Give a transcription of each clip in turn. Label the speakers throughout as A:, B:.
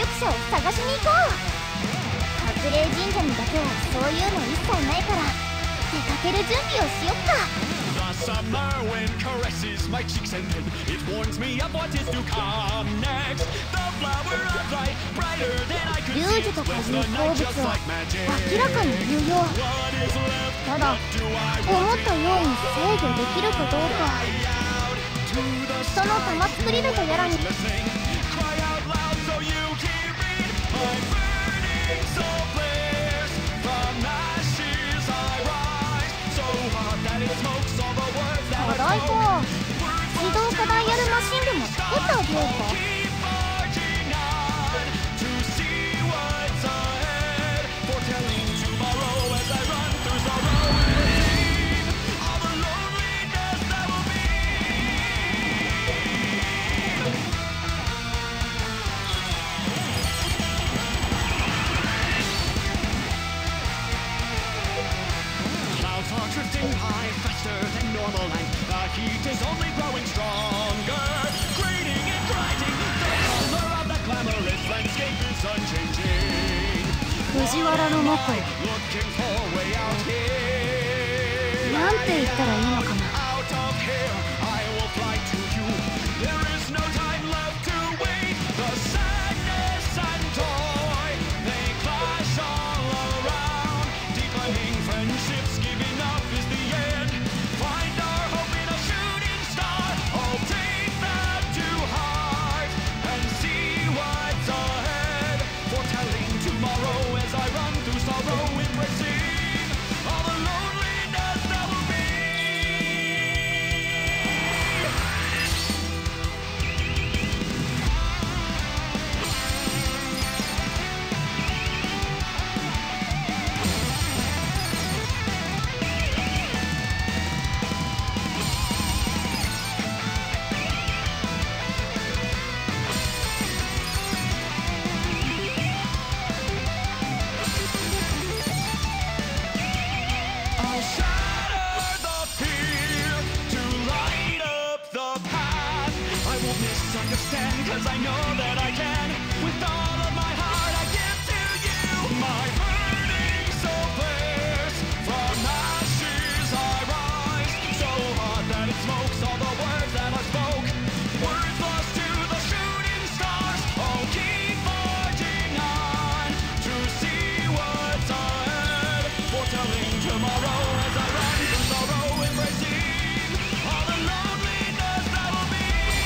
A: 力者を探しに行こう。隠れ神社にだけはそういうの一切ないから出かける準備をしよっか。
B: Summer wind caresses my cheeks and then it warns me of what is to come next. The flower of light, brighter than I could see.
A: 龍樹と風の好物は明らかに有用。ただ思ったように制御できるかどうか。その玉作り人やらに課題か。自動化ダイヤルマシンでも作ってあげようか。
B: Drifting high, faster than normal, and the heat is only growing stronger. Grating and grinding, the color of the glamorous landscape is unchanging.
A: 藤原の中
B: Looking for a way out here.
A: なんて言ったらいいのかな。
B: Out of here, I will fly to you. There is no time left to wait. The sadness and joy, they clash all around. Deepening friendships, giving up is the end. Find our hope in a shooting star. I'll take that to heart and see what's ahead. Foretelling tomorrow as I run through sorrow, embracing all the loneliness that will be. I'll shatter the fear to light up the path. I won't misunderstand, cause I know that I can. With all of my heart I give to you. My burning soul flares. From ashes I rise. So hot that it smokes all the words that I spoke. Words lost to the shooting stars. I'll keep marching on to see what's ahead. Foretelling tomorrow as I run through sorrow, embracing all the loneliness that will be.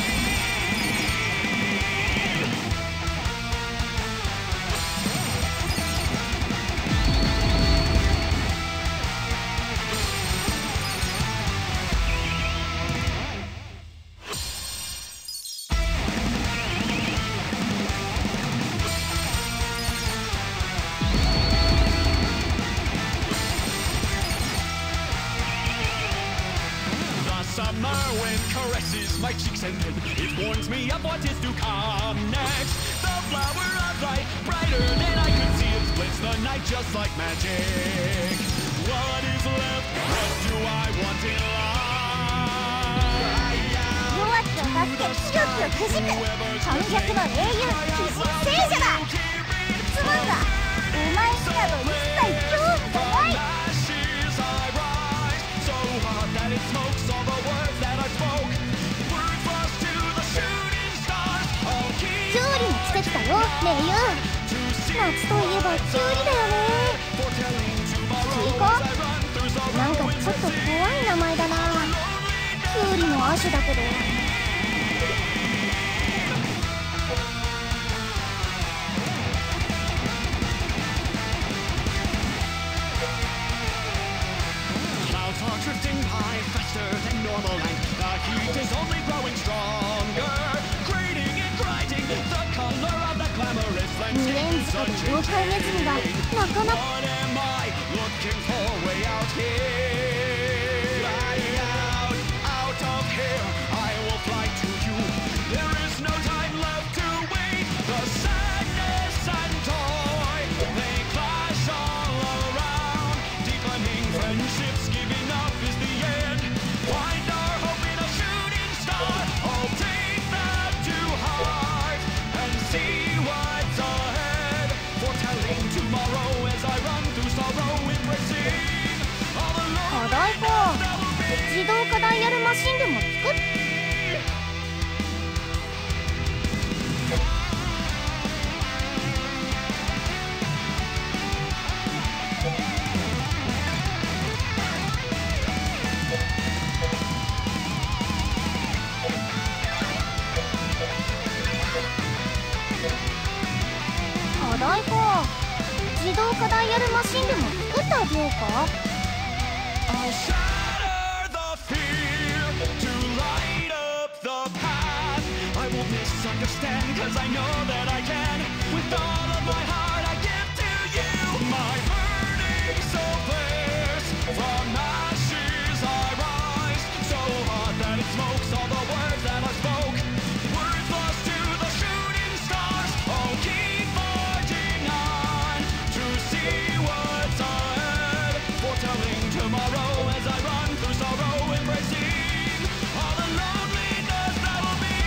B: 'Summer wind caresses my cheeks and then it warns me of what is to come next. The flower of light, brighter than I could see, it splits the night just like magic. What is left? What do I want in life?
A: 弱きを助け強きをくじく反逆の英雄鬼神聖者だ。つまんだ。お前になど一切興味がない。
B: So hot that it smokes all the words that I spoke. Words lost to the shooting stars. I'll
A: キュ
B: keep
A: ウリの季節だよ名優。
B: to see
A: 夏といえばキュウリだよね。
B: foretelling tomorrow
A: キイコ
B: as I run through sorrow.
A: なんかちょっと怖い名前だな。キュウリの亜種だけど。
B: Clouds are drifting high, faster than normal, and the heat is only growing stronger. Grating and grinding, the color of the glamorous
A: 二
B: landscape
A: 連
B: is
A: 塚で妖怪ネズミが
B: unchanging.
A: なかなか
B: What am I looking for a way out here? Out of here, I will fly to you. There is no time left to wait. The sadness and joy, they clash all around. Deepening friendships, giving up is the end. Find our hope in a shooting star. I'll take that to heart and see what's
A: ダイヤルマシンでも作っ課題か。自動化ダイヤルマシンでも作ってあげようか。
B: I'll shatter the fear to light up the path. I won't misunderstand, cause I know that I can. With all of my heart I give to you. My burning soul flares. From ashes I rise. So hot that it smokes all the words that I spoke. Words lost to the shooting stars. I'll keep marching on to see what's ahead. Foretelling tomorrow as I run through sorrow, embracing all the loneliness that'll be.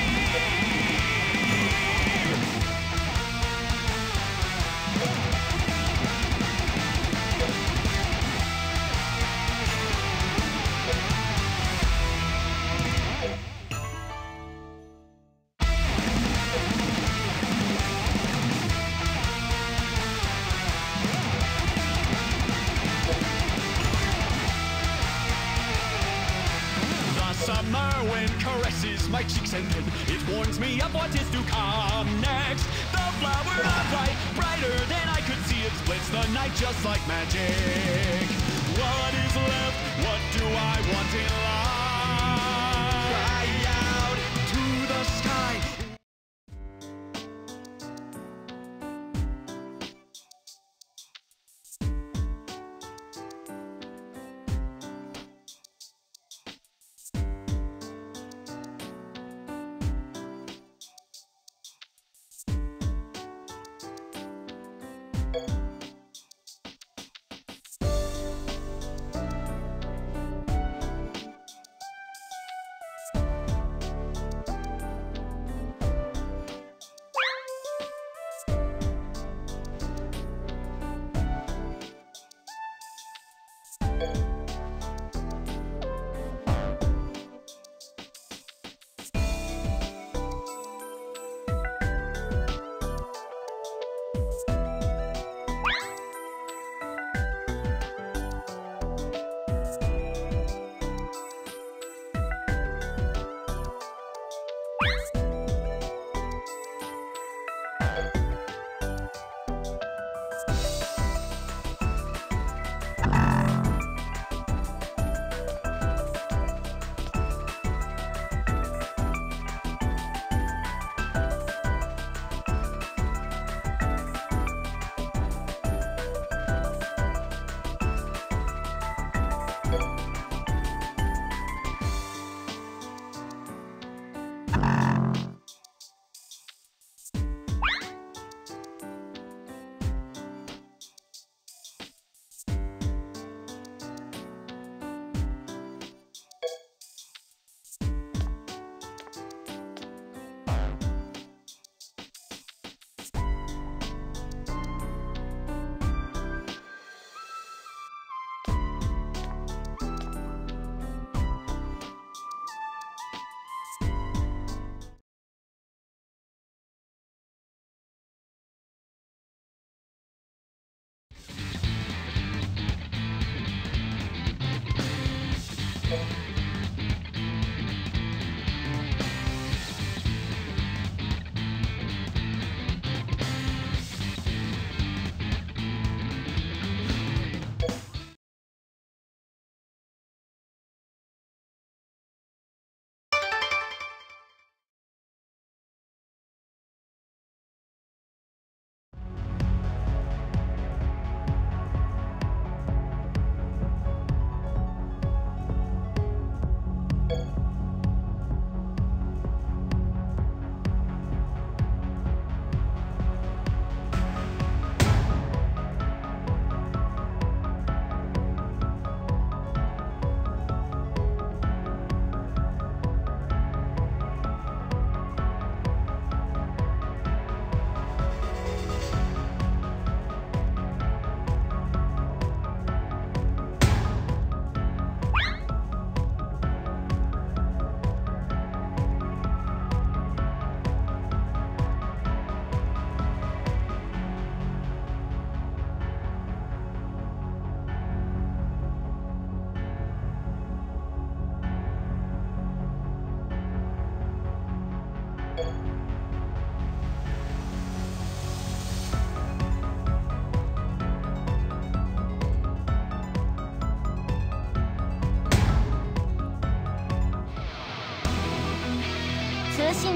B: The summer wind caresses my cheeks and then it warns me of what is to come next. The flower of light, brighter than I could see, it splits the night just like magic. What is left? What do I want in life? Cry out to the sky.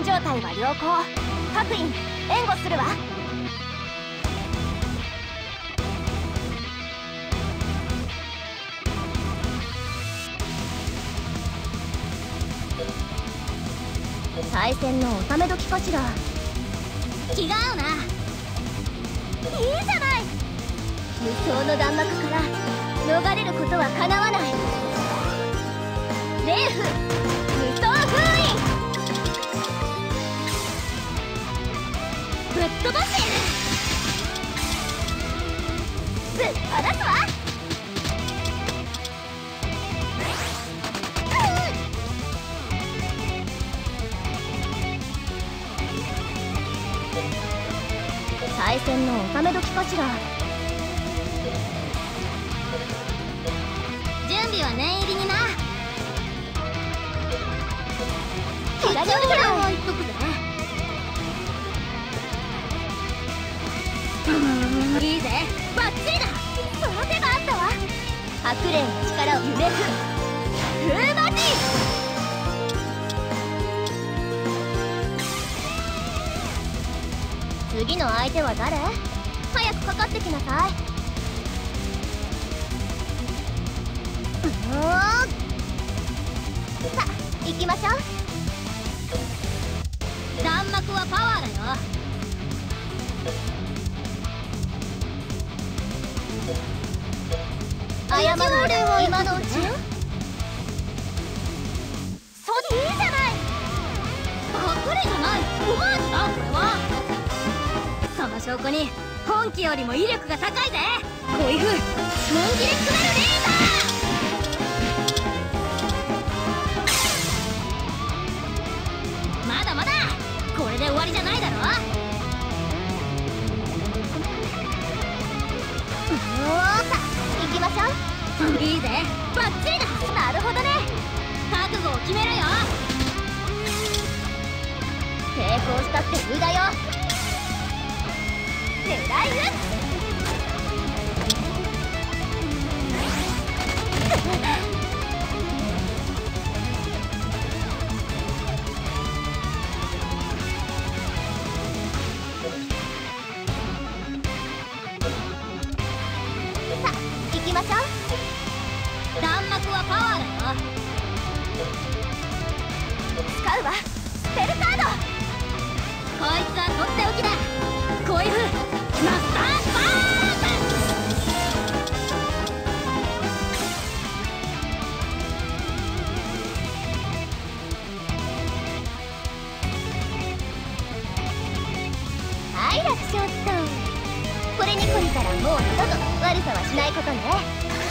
A: 状態は良好。各員援護するわ。対戦の収め時かしら。気が合うな。いいじゃない。無双の弾幕から逃れることはかなわない。レーフ無双封印、ぶっ飛ばしてやる。ぶっ放すわ。対戦の収め時かしら。準備は念入りにな。大丈夫だよ。言っとくぜ。いいぜ、バッチリだ。その手があったわ。白蓮の力を夢く風魔人。次の相手は誰？早くかかってきなさい。さあ行きましょう。弾幕はパワーだよ。謝る俺は今のうちよ。そういいじゃない。隠れじゃない、オマージュだこれは。その証拠に本気よりも威力が高いぜ。こういう風本気で組めるレーザー。まだまだこれで終わりじゃないだろ。さあ行きましょう。いいぜ、バッチリだ。なるほどね。覚悟を決めろよ。抵抗したって無駄よ。狙い撃つ。さあ行きましょう。弾幕はパワーだよ。使うわスペルカード。こいつはとっておきだ。こういう風マスターバーン。はい楽勝っと。これに懲りたらもう二度と悪さはしないことね。